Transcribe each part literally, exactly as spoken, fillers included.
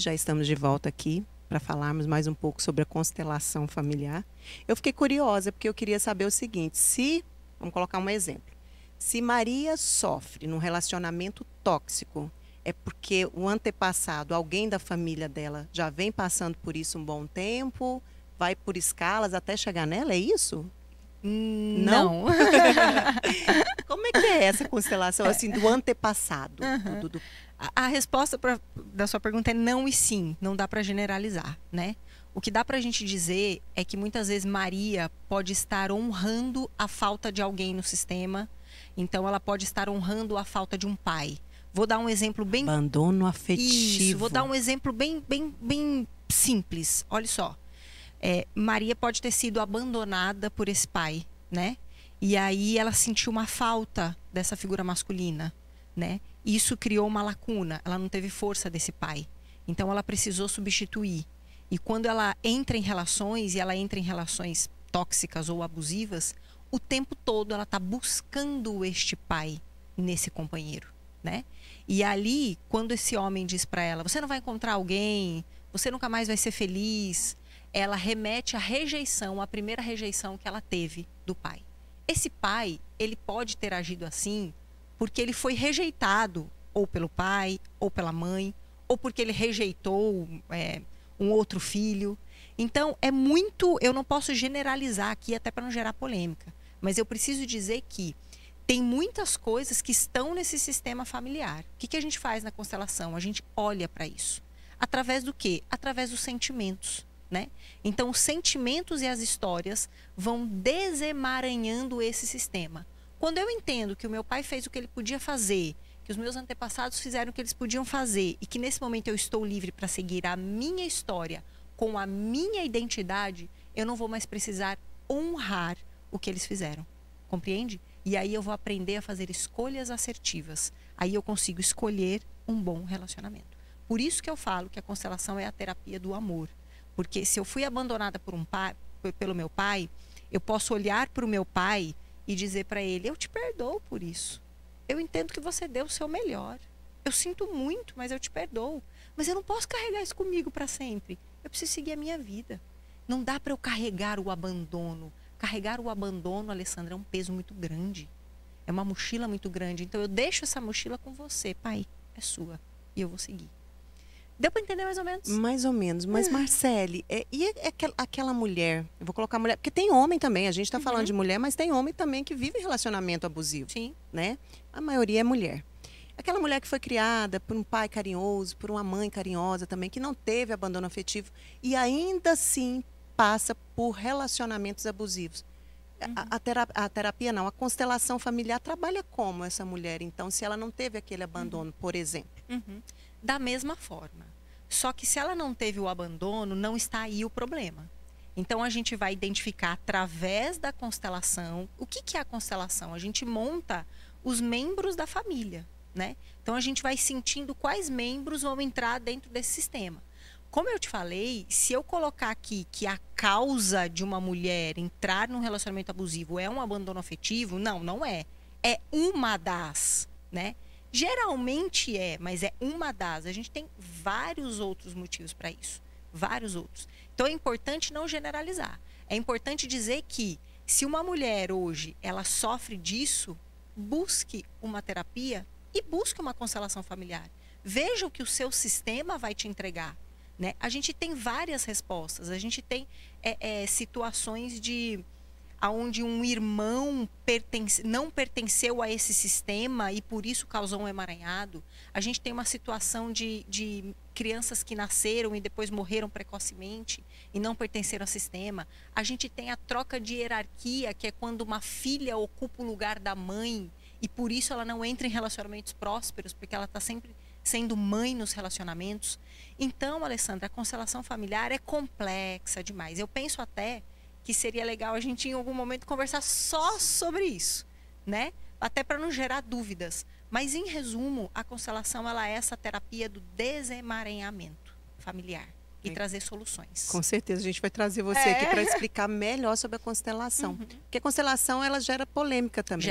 já estamos de volta aqui para falarmos mais um pouco sobre a constelação familiar. Eu fiquei curiosa porque eu queria saber o seguinte, se, vamos colocar um exemplo, se Maria sofre num relacionamento tóxico, é porque o antepassado, alguém da família dela já vem passando por isso um bom tempo, vai por escalas até chegar nela, é isso? Não. Como é que é essa constelação, assim, do antepassado? Uhum. Do, do... A, a resposta pra, da sua pergunta é não e sim. Não dá para generalizar, né? O que dá para a gente dizer é que muitas vezes Maria pode estar honrando a falta de alguém no sistema. Então, ela pode estar honrando a falta de um pai. Vou dar um exemplo bem... Abandono afetivo. Isso, vou dar um exemplo bem, bem, bem simples. Olha só. É, Maria pode ter sido abandonada por esse pai, né? E aí ela sentiu uma falta dessa figura masculina, né? Isso criou uma lacuna, ela não teve força desse pai. Então ela precisou substituir. E quando ela entra em relações, e ela entra em relações tóxicas ou abusivas, o tempo todo ela está buscando este pai nesse companheiro, né? E ali, quando esse homem diz para ela, você não vai encontrar alguém, você nunca mais vai ser feliz, ela remete à rejeição, à primeira rejeição que ela teve do pai. Esse pai, ele pode ter agido assim porque ele foi rejeitado ou pelo pai, ou pela mãe, ou porque ele rejeitou é, um outro filho. Então, é muito... Eu não posso generalizar aqui, até para não gerar polêmica, mas eu preciso dizer que tem muitas coisas que estão nesse sistema familiar. O que, que a gente faz na constelação? A gente olha para isso. Através do quê? Através dos sentimentos. Né? Então, os sentimentos e as histórias vão desemaranhando esse sistema. Quando eu entendo que o meu pai fez o que ele podia fazer, que os meus antepassados fizeram o que eles podiam fazer e que nesse momento eu estou livre para seguir a minha história com a minha identidade, eu não vou mais precisar honrar o que eles fizeram. Compreende? E aí eu vou aprender a fazer escolhas assertivas. Aí eu consigo escolher um bom relacionamento. Por isso que eu falo que a constelação é a terapia do amor. Porque se eu fui abandonada por um pai, pelo meu pai, eu posso olhar para o meu pai e dizer para ele, eu te perdoo por isso. Eu entendo que você deu o seu melhor. Eu sinto muito, mas eu te perdoo. Mas eu não posso carregar isso comigo para sempre. Eu preciso seguir a minha vida. Não dá para eu carregar o abandono. Carregar o abandono, Alessandra, é um peso muito grande. É uma mochila muito grande. Então eu deixo essa mochila com você, pai. É sua. E eu vou seguir. Deu para entender mais ou menos? Mais ou menos. Mas, Marcele, é, e é aquela, aquela mulher? Eu vou colocar mulher, porque tem homem também. A gente está uhum. falando de mulher, mas tem homem também que vive relacionamento abusivo. Sim. Né? A maioria é mulher. Aquela mulher que foi criada por um pai carinhoso, por uma mãe carinhosa também, que não teve abandono afetivo e ainda assim passa por relacionamentos abusivos. Uhum. A, a, terapia, a terapia não, a constelação familiar trabalha como essa mulher, então, se ela não teve aquele abandono, uhum. por exemplo? Uhum. Da mesma forma. Só que se ela não teve o abandono, não está aí o problema. Então, a gente vai identificar através da constelação. O que, que é a constelação? A gente monta os membros da família, né? Então, a gente vai sentindo quais membros vão entrar dentro desse sistema. Como eu te falei, se eu colocar aqui que a causa de uma mulher entrar num relacionamento abusivo é um abandono afetivo, não, não é. É uma das, né? Geralmente é, mas é uma das. A gente tem vários outros motivos para isso. Vários outros. Então é importante não generalizar. É importante dizer que se uma mulher hoje ela sofre disso, busque uma terapia e busque uma constelação familiar. Veja o que o seu sistema vai te entregar. Né? A gente tem várias respostas. A gente tem é, é, situações de... onde um irmão pertence, não pertenceu a esse sistema e por isso causou um emaranhado. A gente tem uma situação de, de crianças que nasceram e depois morreram precocemente e não pertenceram ao sistema. A gente tem a troca de hierarquia, que é quando uma filha ocupa o lugar da mãe e por isso ela não entra em relacionamentos prósperos, porque ela está sempre sendo mãe nos relacionamentos. Então, Alessandra, a constelação familiar é complexa demais. Eu penso até que seria legal a gente em algum momento conversar só sobre isso, né? Até para não gerar dúvidas. Mas em resumo, a constelação ela é essa terapia do desemaranhamento familiar e é. trazer soluções. Com certeza a gente vai trazer você é. aqui para explicar melhor sobre a constelação. Uhum. Porque a constelação ela gera polêmica também, gera. né?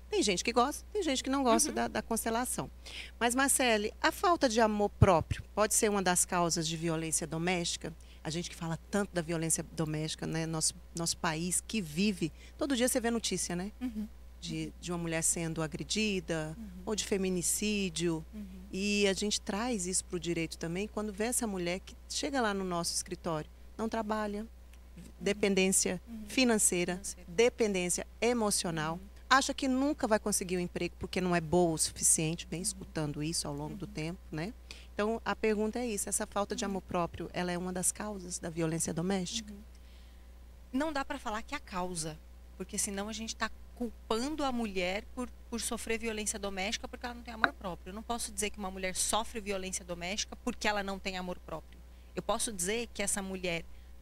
Tem gente que gosta, tem gente que não gosta Uhum. da, da constelação. Mas, Marcele, a falta de amor próprio pode ser uma das causas de violência doméstica? A gente que fala tanto da violência doméstica, né? Nosso, nosso país que vive. Todo dia você vê notícia, né? Uhum. De, de uma mulher sendo agredida, Uhum. ou de feminicídio. Uhum. E a gente traz isso para o direito também quando vê essa mulher que chega lá no nosso escritório, não trabalha, dependência Uhum. financeira, Financeira. dependência emocional. Uhum. Acha que nunca vai conseguir um emprego porque não é boa o suficiente, vem escutando isso ao longo do tempo, né? Então, a pergunta é isso, essa falta de amor próprio, ela é uma das causas da violência doméstica? Não dá para falar que é a causa, porque senão a gente está culpando a mulher por, por sofrer violência doméstica porque ela não tem amor próprio. Eu não posso dizer que uma mulher sofre violência doméstica porque ela não tem amor próprio. Eu posso dizer que essa mulher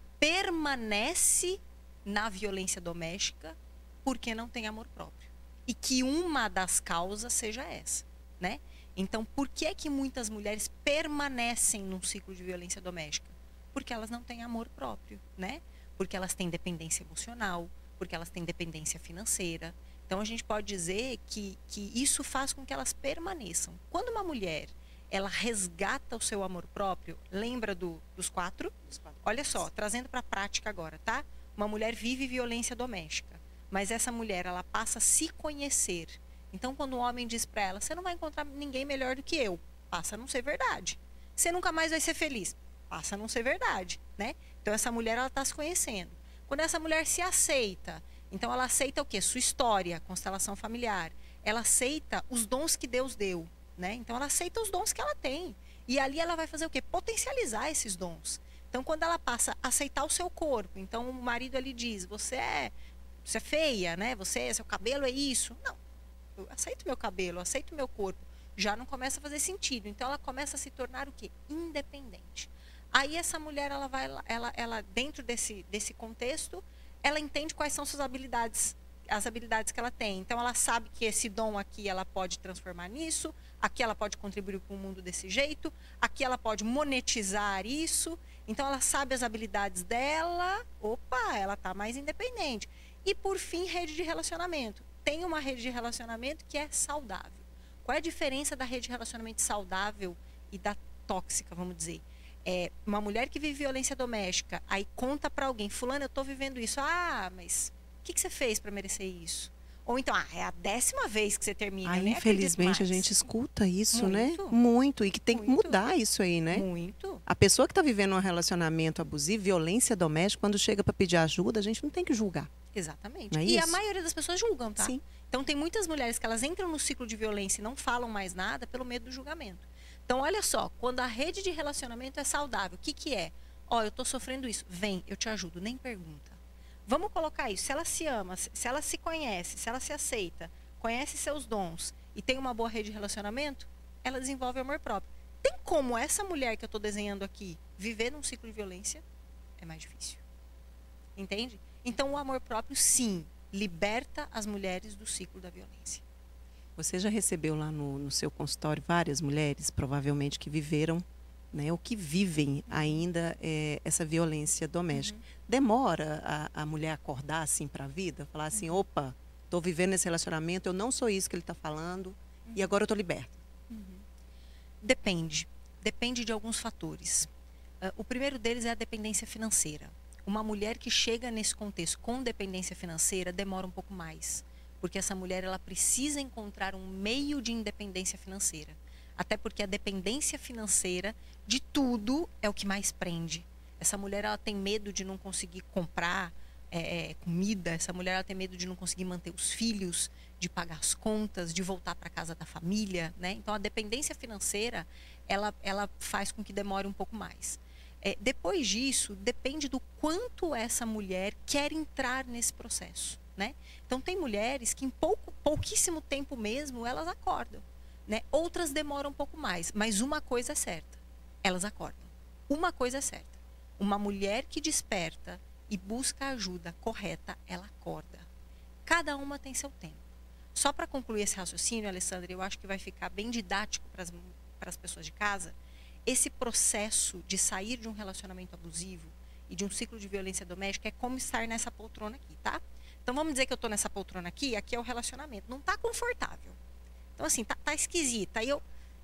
permanece na violência doméstica porque não tem amor próprio. E que uma das causas seja essa, né? Então, por que é que muitas mulheres permanecem num ciclo de violência doméstica? Porque elas não têm amor próprio, né? Porque elas têm dependência emocional, porque elas têm dependência financeira. Então, a gente pode dizer que, que isso faz com que elas permaneçam. Quando uma mulher, ela resgata o seu amor próprio, lembra do, dos quatro? Olha só, trazendo para a prática agora, tá? Uma mulher vive violência doméstica, mas essa mulher, ela passa a se conhecer. Então, quando um homem diz para ela, você não vai encontrar ninguém melhor do que eu, passa a não ser verdade. Você nunca mais vai ser feliz, passa a não ser verdade, né? Então, essa mulher, ela está se conhecendo. Quando essa mulher se aceita, então ela aceita o quê? Sua história, constelação familiar. Ela aceita os dons que Deus deu, né? Então, ela aceita os dons que ela tem. E ali ela vai fazer o quê? Potencializar esses dons. Então, quando ela passa a aceitar o seu corpo, então o marido ali diz, você é, você é feia, né? Você, seu cabelo é isso. Não, eu aceito meu cabelo, eu aceito meu corpo. Já não começa a fazer sentido. Então, ela começa a se tornar o quê? Independente. Aí, essa mulher, ela vai, ela, ela dentro desse, desse contexto, ela entende quais são suas habilidades, as habilidades que ela tem. Então, ela sabe que esse dom aqui, ela pode transformar nisso, aqui ela pode contribuir para o mundo desse jeito, aqui ela pode monetizar isso. Então, ela sabe as habilidades dela, opa, ela está mais independente. E, por fim, rede de relacionamento. Tem uma rede de relacionamento que é saudável. Qual é a diferença da rede de relacionamento saudável e da tóxica, vamos dizer? É, uma mulher que vive violência doméstica, aí conta para alguém, fulano, eu estou vivendo isso. Ah, mas o que, que você fez para merecer isso? Ou então, ah, é a décima vez que você termina. Ah, nem infelizmente, a mais. gente escuta isso, Muito. né? Muito. E que tem Muito. que mudar isso aí, né? Muito. A pessoa que está vivendo um relacionamento abusivo, violência doméstica, quando chega para pedir ajuda, a gente não tem que julgar. Exatamente. Não é e a isso? maioria das pessoas julgam, tá? Sim. Então, tem muitas mulheres que elas entram no ciclo de violência e não falam mais nada pelo medo do julgamento. Então, olha só, quando a rede de relacionamento é saudável, o que, que é? Ó, oh, eu estou sofrendo isso. Vem, eu te ajudo, nem pergunta. Vamos colocar isso. Se ela se ama, se ela se conhece, se ela se aceita, conhece seus dons e tem uma boa rede de relacionamento, ela desenvolve amor próprio. Tem como essa mulher que eu estou desenhando aqui viver num ciclo de violência? É mais difícil. Entende? Então, o amor próprio, sim, liberta as mulheres do ciclo da violência. Você já recebeu lá no, no seu consultório várias mulheres, provavelmente, que viveram, né, ou que vivem ainda é, essa violência doméstica. Uhum. Demora a, a mulher acordar assim para a vida? Falar assim, uhum. opa, estou vivendo esse relacionamento, eu não sou isso que ele está falando, uhum. e agora eu estou liberta. Uhum. Depende. Depende de alguns fatores. Uh, o primeiro deles é a dependência financeira. Uma mulher que chega nesse contexto com dependência financeira demora um pouco mais. Porque essa mulher, ela precisa encontrar um meio de independência financeira. Até porque a dependência financeira de tudo é o que mais prende. Essa mulher, ela tem medo de não conseguir comprar é, comida. Essa mulher, ela tem medo de não conseguir manter os filhos, de pagar as contas, de voltar para a casa da família, né? Então, a dependência financeira, ela, ela faz com que demore um pouco mais. É, depois disso, depende do quanto essa mulher quer entrar nesse processo, né? Então, tem mulheres que em pouco, pouquíssimo tempo mesmo, elas acordam, né? Outras demoram um pouco mais, mas uma coisa é certa, elas acordam. Uma coisa é certa, uma mulher que desperta e busca a ajuda correta, ela acorda. Cada uma tem seu tempo. Só para concluir esse raciocínio, Alessandra, eu acho que vai ficar bem didático para as, para as pessoas de casa, esse processo de sair de um relacionamento abusivo e de um ciclo de violência doméstica é como estar nessa poltrona aqui, tá? Então vamos dizer que eu tô nessa poltrona aqui, aqui é o relacionamento. Não tá confortável. Então assim, tá, tá esquisita. Aí eu...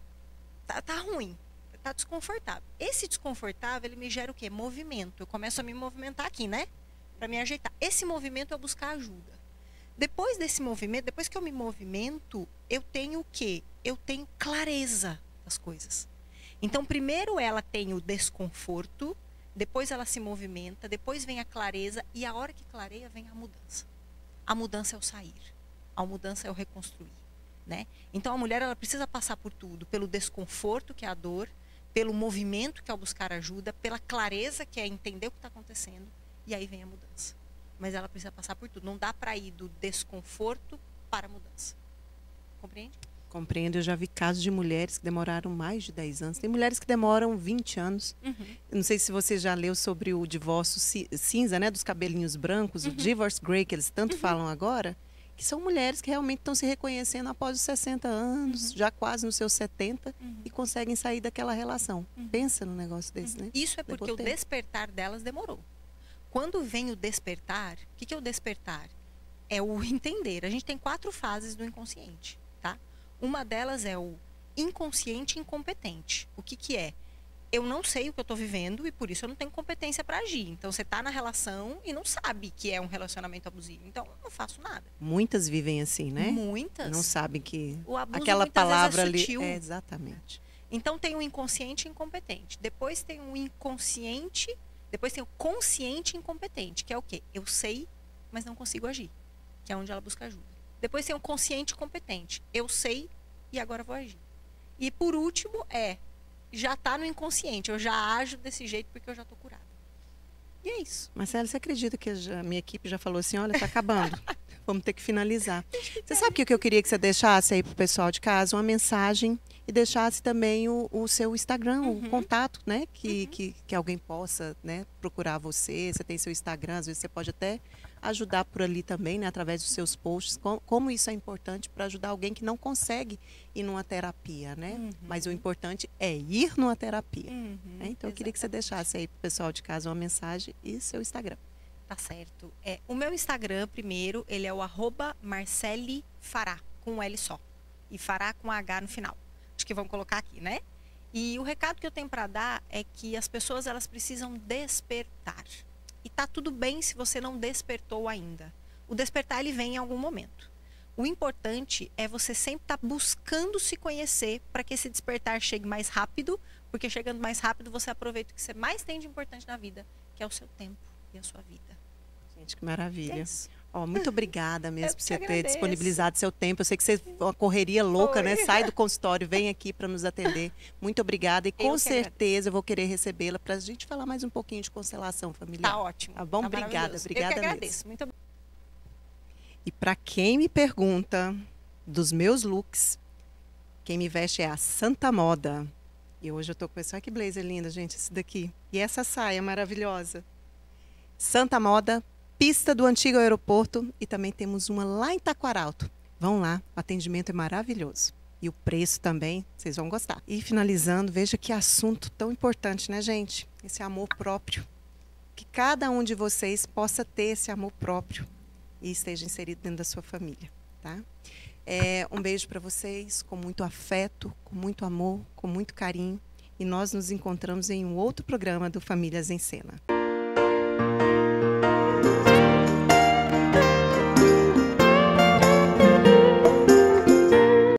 Tá, tá ruim. Tá desconfortável. Esse desconfortável, ele me gera o quê? Movimento. Eu começo a me movimentar aqui, né? Pra me ajeitar. Esse movimento é buscar ajuda. Depois desse movimento, depois que eu me movimento, eu tenho o quê? Eu tenho clareza das coisas. Então, primeiro ela tem o desconforto, depois ela se movimenta, depois vem a clareza e a hora que clareia vem a mudança. A mudança é o sair. A mudança é o reconstruir, né? Então, a mulher ela precisa passar por tudo, pelo desconforto, que é a dor, pelo movimento, que é o buscar ajuda, pela clareza, que é entender o que está acontecendo, e aí vem a mudança. Mas ela precisa passar por tudo. Não dá para ir do desconforto para a mudança. Compreende? Compreendo. Eu já vi casos de mulheres que demoraram mais de dez anos. Tem mulheres que demoram vinte anos. Uhum. Eu não sei se você já leu sobre o divórcio cinza, né? Dos cabelinhos brancos, uhum. o divorce grey, que eles tanto uhum. falam agora. Que são mulheres que realmente estão se reconhecendo após os sessenta anos, uhum. já quase nos seus setenta, uhum. e conseguem sair daquela relação. Uhum. Pensa num negócio desse, uhum. né? Isso é porque o despertar delas demorou. Quando vem o despertar, o que, que é o despertar? É o entender. A gente tem quatro fases do inconsciente, tá? Uma delas é o inconsciente incompetente. O que, que é? Eu não sei o que eu estou vivendo e por isso eu não tenho competência para agir. Então você está na relação e não sabe que é um relacionamento abusivo. Então eu não faço nada. Muitas vivem assim, né? Muitas. Não sabem que o abuso aquela palavra é sutil. ali é exatamente. Então tem o inconsciente incompetente. Depois tem o inconsciente, depois tem o consciente incompetente, que é o quê? Eu sei, mas não consigo agir, que é onde ela busca ajuda. Depois tem o consciente competente. Eu sei e agora vou agir. E por último é já está no inconsciente, eu já ajo desse jeito porque eu já estou curada. E é isso. Marcela, você acredita que a minha equipe já falou assim, olha, está acabando, vamos ter que finalizar. Você sabe que o que eu queria que você deixasse aí para o pessoal de casa? Uma mensagem e deixasse também o, o seu Instagram, uhum. o contato, né? Que, uhum. que, que alguém possa, né, procurar você, você tem seu Instagram, às vezes você pode até ajudar por ali também, né, através dos seus posts, com, como isso é importante para ajudar alguém que não consegue ir numa terapia, né? Uhum. Mas o importante é ir numa terapia. Uhum. Né? Então, eu Exatamente. Queria que você deixasse aí para o pessoal de casa uma mensagem e seu Instagram. Tá certo. É, o meu Instagram, primeiro, ele é o arroba Marcele Fará, com um L só. E Fará com H no final. Acho que vamos colocar aqui, né? E o recado que eu tenho para dar é que as pessoas, elas precisam despertar. E tá tudo bem se você não despertou ainda. O despertar, ele vem em algum momento. O importante é você sempre estar tá buscando se conhecer para que esse despertar chegue mais rápido, porque chegando mais rápido você aproveita o que você mais tem de importante na vida, que é o seu tempo e a sua vida. Gente, que maravilha. É isso. Oh, muito obrigada mesmo por você agradeço. ter disponibilizado seu tempo. Eu sei que você é uma correria louca, Oi. né? Sai do consultório, vem aqui para nos atender. Muito obrigada e com certeza eu vou querer recebê-la para a gente falar mais um pouquinho de constelação familiar. Tá ótimo. Tá bom? Tá obrigada, obrigada eu que agradeço. mesmo. Muito E para quem me pergunta dos meus looks, quem me veste é a Santa Moda. E hoje eu tô com esse, olha que blazer linda, gente, esse daqui. E essa saia maravilhosa. Santa Moda, pista do antigo aeroporto, e também temos uma lá em Taquaralto. Vão lá, o atendimento é maravilhoso. E o preço também, vocês vão gostar. E finalizando, veja que assunto tão importante, né, gente? Esse amor próprio. Que cada um de vocês possa ter esse amor próprio e esteja inserido dentro da sua família, tá? É, um beijo para vocês, com muito afeto, com muito amor, com muito carinho. E nós nos encontramos em um outro programa do Famílias em Cena.